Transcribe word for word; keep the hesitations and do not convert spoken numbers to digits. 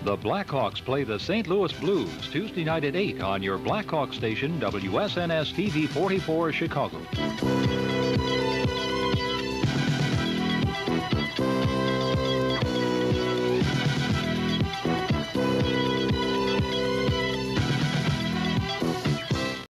The Blackhawks play the Saint Louis Blues Tuesday night at eight on your Blackhawks station, W S N S T V forty-four, Chicago.